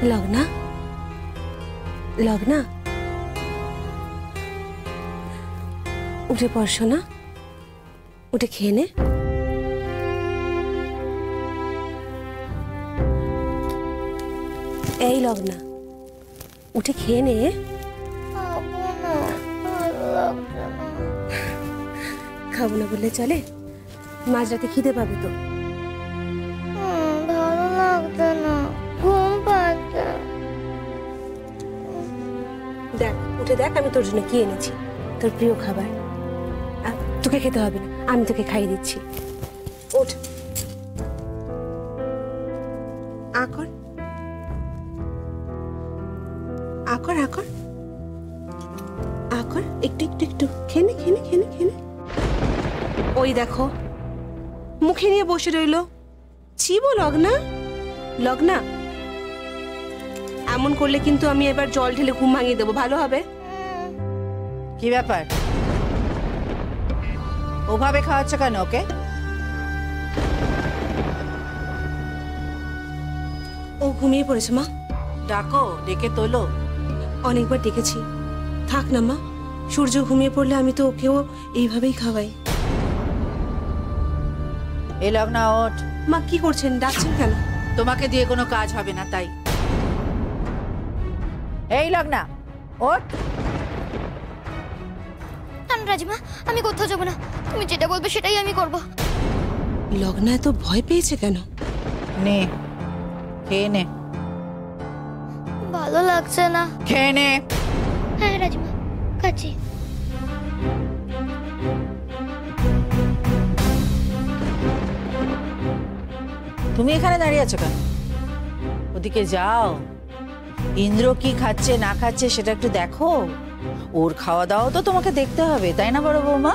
লগনা লগনা উঠে পড়ছো না, উঠে খেয়ে নে। এই লগনা উঠে খেয়ে নে। খাবো না বললে চলে? মাঝরাতে খিদে পাবে তো। ভালো লাগছে না, ঘুম পাচ্ছে। দেখ উঠে দেখ, আমি তোর জন্য কি এনেছি, তোর প্রিয় খাবার। তোকে খেতে হবে না, আমি তোকে খাইয়ে দিচ্ছি। ওঠ, আকর আকর আকর আকর, একটু একটু একটু খেনে খেনে খেনে খেনে। ওই দেখো মুখে নিয়ে বসে রইলো। চিবো লগনা, লগনা এমন করলে কিন্তু আমি এবার জল ঢেলে ঘুম ভাঙিয়ে দেবো, ভালো হবে? কি ব্যাপার, ওভাবে খাওয়াচ্ছ কেন ওকে? ও ঘুমিয়ে পড়েছে মা। ডাকো, ডেকে তোলো। অনেকবার ডেকেছি, থাক না মা। সূর্য ঘুমিয়ে পড়লে আমি তো ওকেও এইভাবেই খাওয়াই। এই লগনা ওঠ। মা কি করছেন, ডাকছেন কেন? তোমাকে দিয়ে কোনো কাজ হবে না তাই। এই লগনা ওঠ। রাজিমা, আমি কোথাও যাবো না, তুমি যেটা বলবে সেটাই আমি করব। লগনা এত ভয় পেয়েছে কেন? নে খেয়ে নে। ভালো লাগছে না। খেয়ে নে। হ্যাঁ রাজিমা, খাচ্ছি। তুমি এখানে দাঁড়িয়ে আছো কেন? ওদিকে যাও, ইন্দ্র কি খাচ্ছে না খাচ্ছে সেটা একটু দেখো। ওর খাওয়া দাওয়া তো তোমাকে দেখতে হবে, তাই না বড় বৌমা?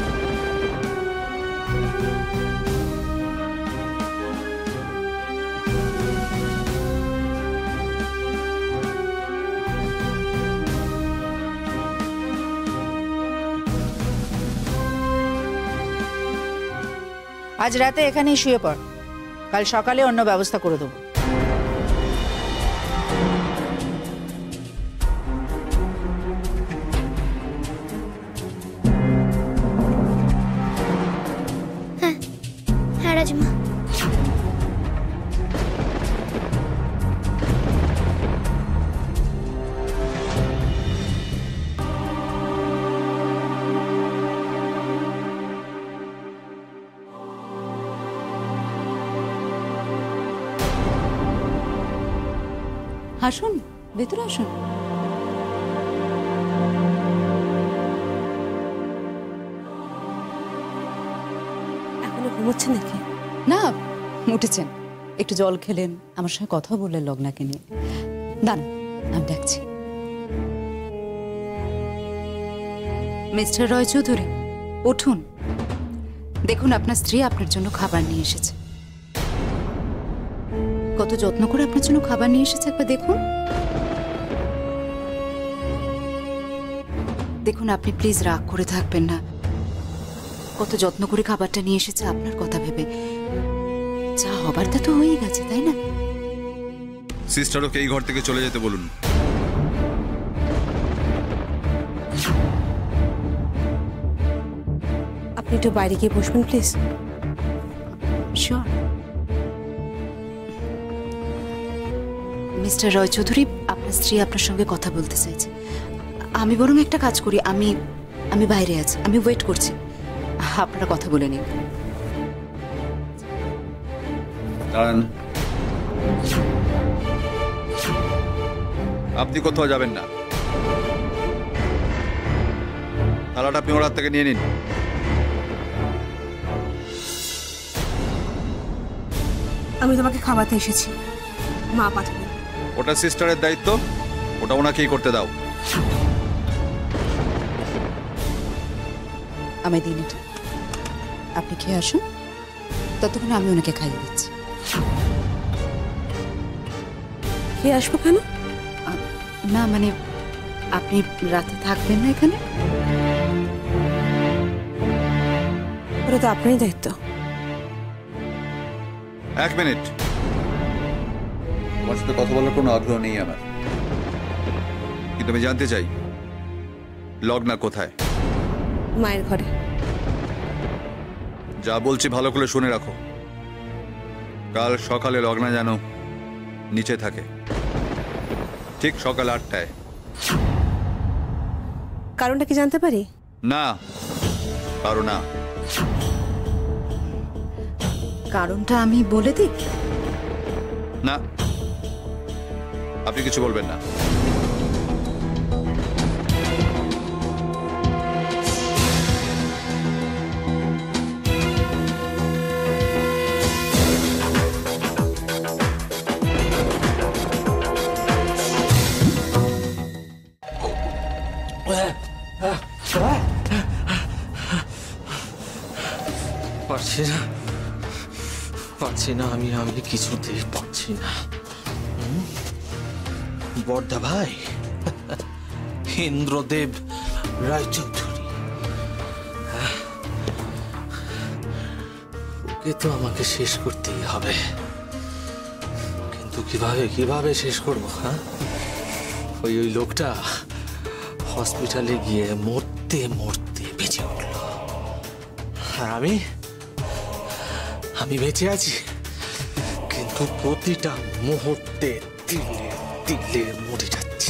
আজ রাতে এখানেই শুয়ে পড়, কাল সকালে অন্য ব্যবস্থা করে দেবো। হ্যাঁ রাজিমা। আসুন, ভেতরে আসুন। এখনো ঘুমোচ্ছে নাকি? না, উঠেছেন, একটু জল খেলেন, আমার সঙ্গে কথা বললেন লগনাকে নিয়ে। দাঁড়ান, আমি ডাকছি। মিস্টার রয় চৌধুরী, উঠুন। দেখুন আপনার স্ত্রী আপনার জন্য খাবার নিয়ে এসেছে। কত যত্ন করে আপনার জন্য খাবার নিয়ে এসেছে, একবার দেখুন। দেখুন আপনি প্লিজ রাগ করে থাকবেন না। কত যত্ন করে খাবারটা নিয়ে এসেছে আপনার কথা ভেবে। যা হবার তা তো হয়েই গেছে, তাই না? সিস্টারকে এই ঘর থেকে চলে যেতে বলুন। আপনি একটু বাইরে গিয়ে বসবেন please. Sure. Mister Roy Chowdhury, আপনার স্ত্রী আপনার সঙ্গে কথা বলতে চাইছে। আমি বরং একটা কাজ করি, আমি বাইরে আছি, আমি ওয়েট করছি, আপনারা কথা বলে নিন। দাঁড়ান, আপনি কোথাও যাবেন না। থালাটা আপনি ওর হাত থেকে নিয়ে নিন। আমি তোমাকে খাওয়াতে এসেছি, মা পাঠাবেন। ওটা সিস্টারের দায়িত্ব, ওটা ওনাকেই করতে দাও। আমায় দিন এটা, আপনি খেয়ে আসুন, ততক্ষণ আমি ওনাকে খাইয়ে দিচ্ছি। খেয়ে আসবো কেন? না মানে আপনি রাতে থাকবেন না এখানে? ওটা তো আপনারই দায়িত্ব। এক মিনিট, তোমার সাথে কথা বলার কোনো আগ্রহ নেই আমার, কিন্তু আমি জানতে চাই লগ্না কোথায়? মায়ের ঘরে। যা বলছি ভালো করে শুনে রাখো, কাল সকালে লগ্না যেন নিচে থাকে, ঠিক সকাল 8টায়। কারণটা কি জানতে পারি? না, পারো না। কারণটা আমি বলে দিই? না, আপনি কিছু বলবেন না। পারছি না আমি কিছুতেই পারছি না। বড়দা ভাই ইন্দ্রদেব রায়চৌধুরী, ওকে তো আমাকে শেষ করতেই হবে, কিন্তু কিভাবে শেষ করবো? হ্যাঁ, ওই লোকটা হসপিটালে গিয়ে মরতে মরতে বেঁচে উঠল, আর আমি বেঁচে আছি, কিন্তু প্রতিটা মুহূর্তে তিলে তিলে মরে যাচ্ছে।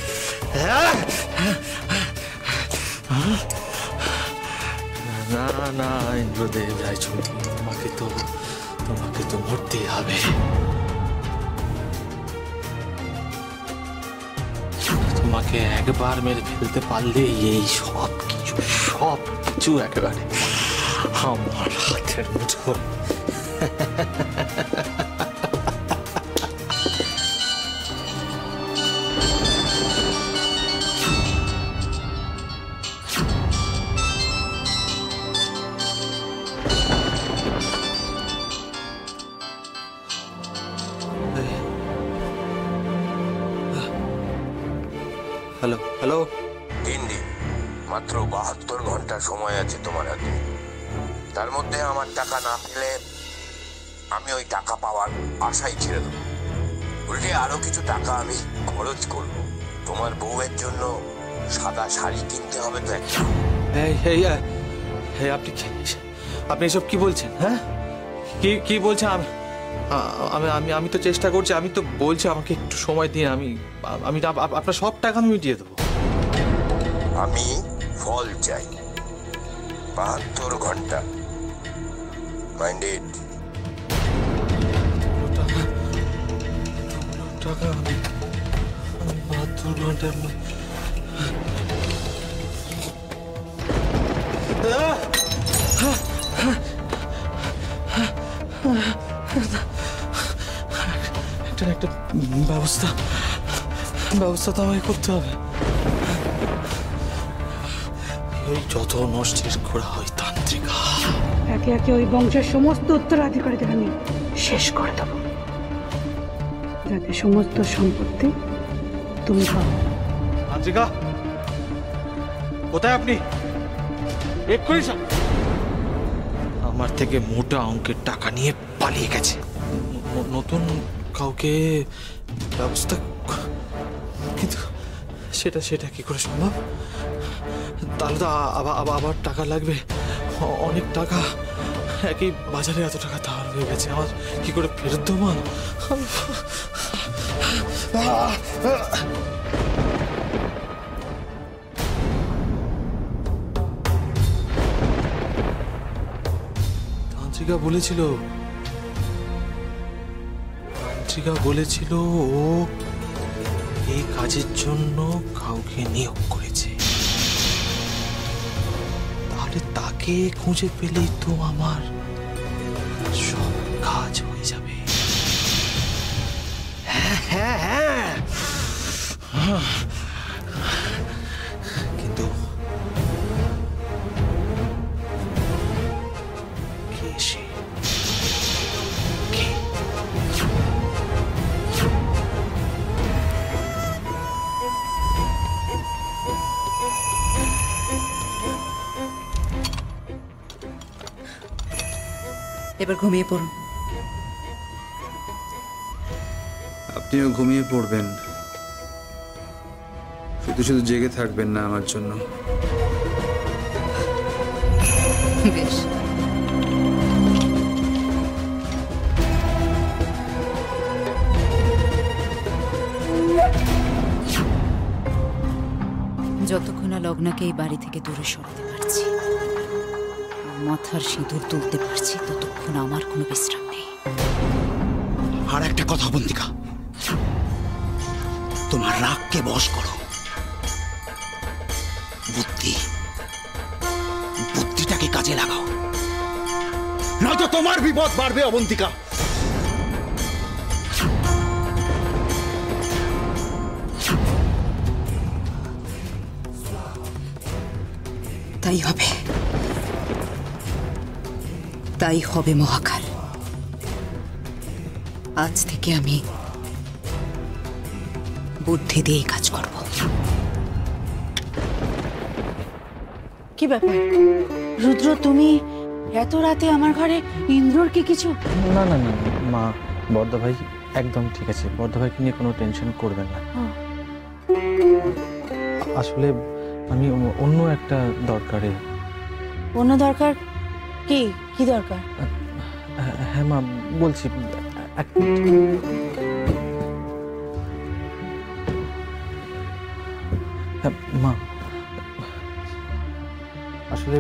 না না ইন্দ্রদেব রায়চৌধুরী, তোমাকে তো মরতেই হবে। তোমাকে একবার মেরে ফেলতে পারলে এই সব কিছু একেবারে আমার হাতের মুঠো। হ্যালো হ্যালো, 3 দিন, মাত্র 72 ঘন্টা সময় আছে তোমার হাতে। তার মধ্যে আমার টাকা না পেলে আমি ওই টাকা পাওয়ার আশাই ছেড়ে দেবো। উল্টে আরো কিছু টাকা আমি খরচ করব। তোমার বউয়ের জন্য সাদা শাড়ি কিনতে হবে তো একটা। আপনি এসব কি বলছেন? হ্যাঁ, কি বলছেন? আমি তো চেষ্টা করছি, আমি তো বলছি আমাকে একটু সময় দিন, আমি আপনার সব টাকা আমি মিটিয়ে দেবো। আমি ফল চাই, 72 ঘন্টা। মাইন্ডেড? টাকা আমি 72 ঘন্টার একটা ব্যবস্থা তো আমাকে করতে হবে। ওই যত নষ্টের করা হয় তান্ত্রিকা, একে একে ওই বংশের সমস্ত উত্তরাধিকারীদের আমি শেষ করে দেব, যাতে সমস্ত সম্পত্তি তুমি পাও। তান্ত্রিকা কোথায় আপনি? এক্ষুনি আমার থেকে মোটা অঙ্কের টাকা নিয়ে পালিয়ে গেছে। নতুন কাউকে ব্যবস্থা, কিন্তু সেটা কি করে সম্ভব? তাহলে তো আবার টাকা লাগবে, অনেক টাকা। একই বাজারে এত টাকা ধার হয়ে গেছে, আমার কি করে ফেরত দেবো? তান্ত্রিকা বলেছিল ও এই কাজের জন্য কাউকে নিয়োগ করেছে, তাহলে তাকে খুঁজে পেলেই তো আমার সব কাজ হয়ে যাবে। হ্যাঁ, কিন্তু কে সে? এবার ঘুমিয়ে পড়ুন। আপনিও ঘুমিয়ে পড়বেন, শুধু শুধু জেগে থাকবেন না আমার জন্য। বেশ, যতক্ষণ না লগ্নাকে এই বাড়ি থেকে দূরে সরাতে পারছি, মাথার সিঁদুর তুলতে পারছি, ততক্ষণ আমার কোনো বিশ্রাম নেই। আর একটা কথা অবন্তিকা, তোমার রাগকে বশ করো। বুদ্ধিটাকে কাজে লাগাও, নয়তো তোমার বিপদ বাড়বে অবন্তিকা। তাই হবে, তাই হবে মহাকাল। আজ থেকে আমি বুদ্ধি দিয়েই কাজ করব। কি ব্যাপার রুদ্র, তুমি এত রাতে আমার ঘরে? ইন্দ্রর কি কিছু? না না না মা, বর্দা ভাই একদম ঠিক আছে। বর্দা ভাইকে নিয়ে কোনো টেনশন করবেন না। আসলে আমি অন্য একটা দরকারে। অন্য দরকার? কি কি দরকার? হ্যাঁ মা, বলছি। হ্যাঁ মা, আসলে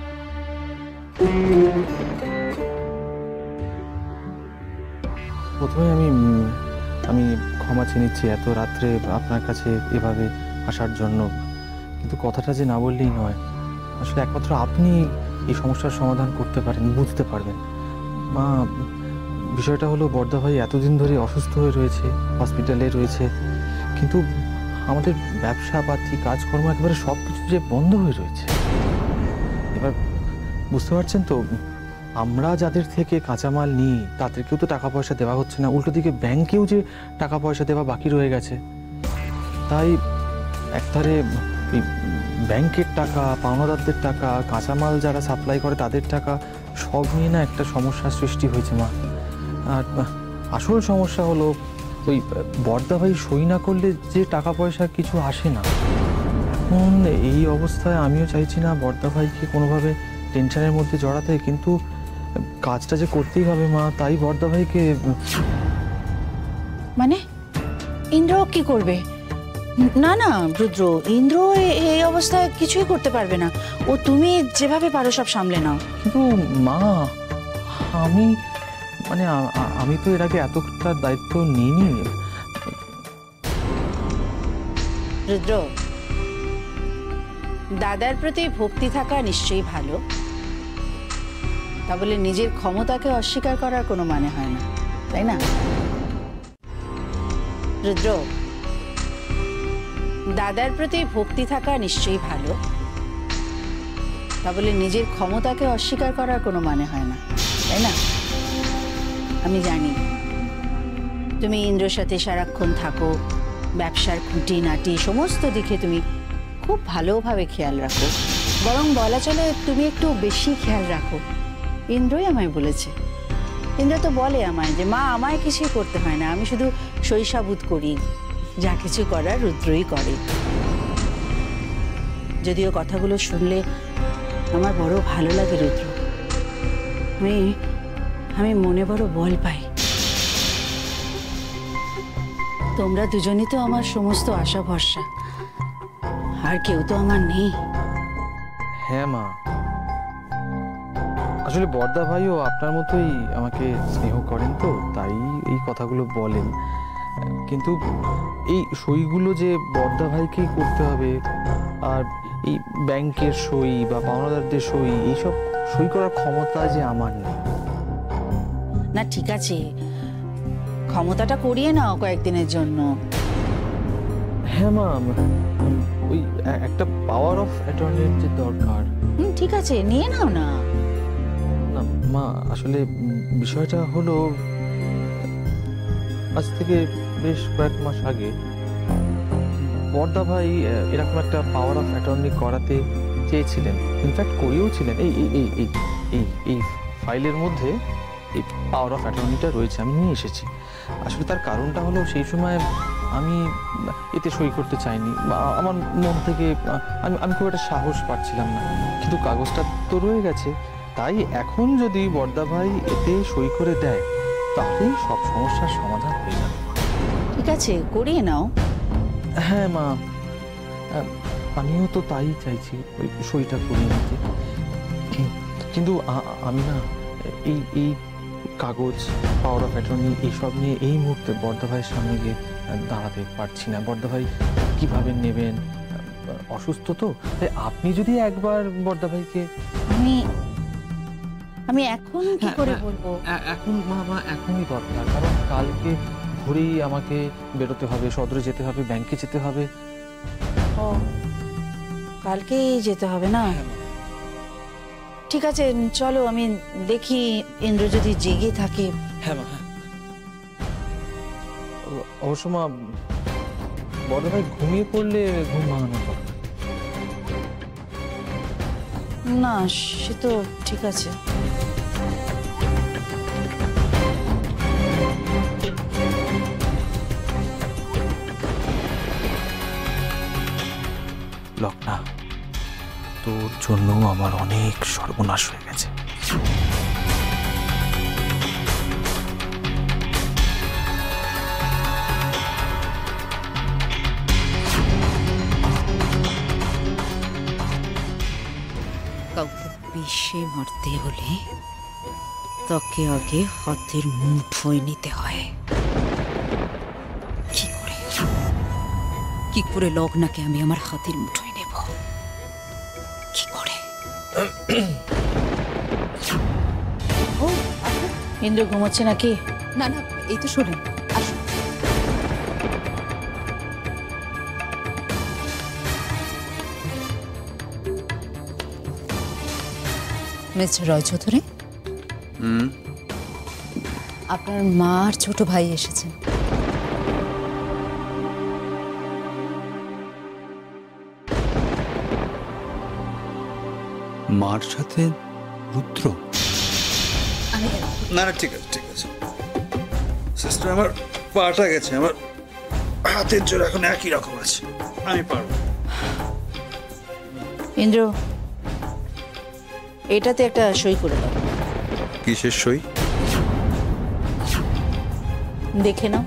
প্রথমে আমি ক্ষমা চেয়ে নিচ্ছি এত রাত্রে আপনার কাছে এভাবে আসার জন্য, কিন্তু কথাটা যে না বললেই নয়। আসলে একমাত্র আপনি এই সমস্যার সমাধান করতে পারেন, বুঝতে পারবেন। মা, বিষয়টা হলো বর্দা ভাই এতদিন ধরে অসুস্থ হয়ে রয়েছে, হসপিটালে রয়েছে, কিন্তু আমাদের ব্যবসা পাতি কাজকর্ম একেবারে সব কিছু যে বন্ধ হয়ে রয়েছে। এবার বুঝতে পারছেন তো, আমরা যাদের থেকে কাঁচামাল নিই তাদেরকেও তো টাকা পয়সা দেওয়া হচ্ছে না, উল্টো দিকে ব্যাংকেও যে টাকা পয়সা দেওয়া বাকি রয়ে গেছে। তাই একধারে ব্যাংকের টাকা, পাওনাদারদের টাকা, কাঁচামাল যারা সাপ্লাই করে তাদের টাকা, সব নিয়ে না একটা সমস্যার সৃষ্টি হয়েছে মা। আর আসল সমস্যা হলো ওই বর্দা ভাই সই না করলে যে টাকা পয়সা কিছু আসে না। এখন এই অবস্থায় আমিও চাইছি না বর্দা ভাইকে কোনোভাবে টেনশনের মধ্যে জড়াতে, কিন্তু কাজটা যে করতেই হবে মা, তাই বর্দা ভাইকে। মানে ইন্দ্র কি করবে? না না রুদ্র, ইন্দ্র এই অবস্থায় কিছুই করতে পারবে না। ও তুমি যেভাবে পারো সব সামলে নাও। কিন্তু মা, আমি তো এর আগে এতটা দায়িত্ব নিইনি। রুদ্র, দাদার প্রতি ভক্তি থাকা নিশ্চয়ই ভালো, তা বলে নিজের ক্ষমতাকে অস্বীকার করার কোনো মানে হয় না, তাই না? রুদ্র, দাদার প্রতি ভক্তি থাকা নিশ্চয়ই ভালো, তা বলে নিজের ক্ষমতাকে অস্বীকার করার কোনো মানে হয় না, তাই না? আমি জানি তুমি ইন্দ্রর সাথে সারাক্ষণ থাকো, ব্যবসার খুঁটিনাটি সমস্ত দিকে তুমি খুব ভালোভাবে খেয়াল রাখো, বরং বলা চলে তুমি একটু বেশি খেয়াল রাখো। ইন্দ্রই আমায় বলেছে, ইন্দ্র তো বলে আমায় যে মা, আমায় কিছুই করতে হয় না, আমি শুধু শৈশাবুত করি, যা কিছু করার রুদ্রই করে। যদিও কথাগুলো শুনলে আমার বড় ভালো লাগে রুদ্র, আমি মনে বড় বল পাই। তোমরা দুজনই তো আমার সমস্ত আশা ভরসা, আর কেউ তো আমার নেই। হ্যাঁ মা, আসলে বর্দা ভাইও আপনার মতোই আমাকে স্নেহ করেন, তো তাই এই কথাগুলো বলেন। কিন্তু এই সইগুলো যে বর্দা ভাইকেই করতে হবে, আর এই ব্যাংকের সই বা পাওনাদারদের সই, এইসব সই করার ক্ষমতা যে আমার নেই। না ঠিক আছে, ক্ষমতাটা করিয়ে নাও কয়েকদিনের জন্য। হ্যাঁ মা, ওই একটা পাওয়ার অফ অ্যাটর্নির যে দরকার। ঠিক আছে, নিয়ে নাও না। না মা, আসলে বিষয়টা হলো আজ থেকে বেশ কয়েক মাস আগে বর্দা ভাই এরকম একটা পাওয়ার অফ অ্যাটর্নি করাতে চেয়েছিলেন, ইনফ্যাক্ট করেও ছিলেন। এই এই এই এই এই ফাইলের মধ্যে এই পাওয়ার অফ অ্যাটর্নিটা রয়েছে, আমি নিয়ে এসেছি। আসলে তার কারণটা হলো সেই সময় আমি এতে সই করতে চাইনি, আমার মন থেকে আমি খুব একটা সাহস পাচ্ছিলাম না, কিন্তু কাগজটা তো রয়ে গেছে। তাই এখন যদি বড়দা ভাই এতে সই করে দেয় তাহলেই সব সমস্যার সমাধান হয়ে যাবে। ঠিক আছে, করিয়ে নাও। হ্যাঁ মা, আমিও তো তাই চাইছি, ওই সইটা করিয়ে নিতে। কিন্তু আমি না এই কাগজ, পাওয়ার অফ অ্যাটর্নি এইসব নিয়ে এই মুহূর্তে বড়দা ভাইয়ের সামনে গিয়ে দাঁড়াতে পারছি না। বড়দা ভাই কিভাবে নেবেন, অসুস্থ তো, তাই আপনি যদি একবার বড়দা ভাইকে। আমি এখন কি করে বলবো? এখন মা এখনই দরকার, কারণ কালকে ভোরেই আমাকে বেরোতে হবে, সদরে যেতে হবে, ব্যাংকে যেতে হবে। ও, কালকেই যেতে হবে না? ঠিক আছে, চলো আমি দেখি ইন্দ্র যদি জেগে থাকে। হ্যাঁ মা, হ্যাঁ। অবশ্য মা, বড় ভাই ঘুমিয়ে পড়লে ঘুম ভাঙানো দরকার। না, সে তো ঠিক আছে। লগ্না, তোর জন্য আমার অনেক সর্বনাশ হয়ে গেছে। কাউকে বিষে মারতে হলে তাকে আগে হাতের মুঠোয় নিতে হয়। কি করে লগ্নাকে আমি আমার হাতের মুঠোয় নেব? কি করে? ও, ইন্দ্র ঘুমাচ্ছে নাকি? না না, এই তো শোনেন, আসুন। মিস্টার রয় চৌধুরী, আপনার মা আর ছোট ভাই এসেছেন। মার সাথে রুদ্র? না না, ঠিক আছে ঠিক আছে সিস্টার, আমার পাটা গেছে, আমার হাতের জোর এখন একই রকম আছে, আমি পারবো। ইন্দ্র, এটাতে একটা সই করে দাও। কিসের সই? দেখে নাও।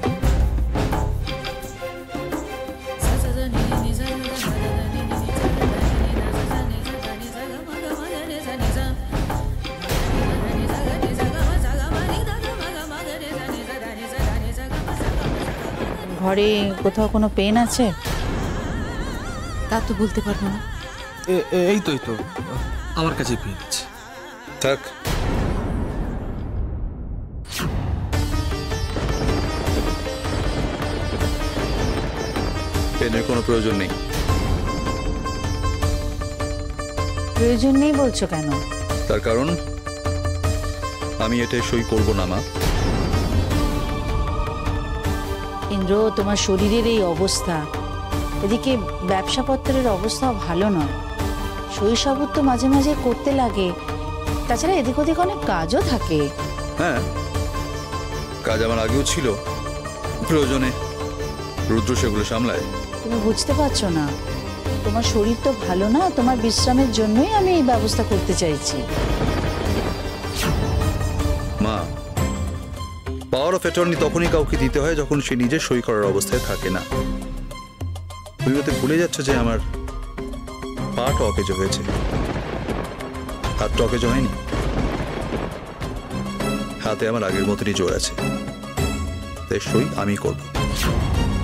ঘরে কোথাও কোনো পেন আছে? তা তো বলতে পারবো না। এই তো আমার কাছে পেয়ে যাচ্ছে। থাক, পেনের কোনো প্রয়োজন নেই। প্রয়োজন নেই বলছো কেন? তার কারণ আমি এটা সই করব না মা। ইন্দ্র, তোমার শরীরের এই অবস্থা, এদিকে ব্যবসাপত্রের অবস্থাও ভালো নয়, শৈশবত তো মাঝে মাঝে করতে লাগে, তাছাড়া এদিক ওদিক অনেক কাজও থাকে। হ্যাঁ, কাজ আমার আগেও ছিল, প্রয়োজনে রুদ্র সেগুলো সামলায়। তুমি বুঝতে পারছো না, তোমার শরীর তো ভালো না, তোমার বিশ্রামের জন্যই আমি এই ব্যবস্থা করতে চাইছি। মা, পাওয়ার অফ অ্যাটর্নি তখনই কাউকে দিতে হয় যখন সে নিজে সই করার অবস্থায় থাকে না। তুমি ওতে ভুলে যাচ্ছ যে আমার পাটা অকেজ হয়েছে, হাতটা অকেজ হয়নি। হাতে আমার আগের মতনই জোর আছে, তাই সই আমি করব।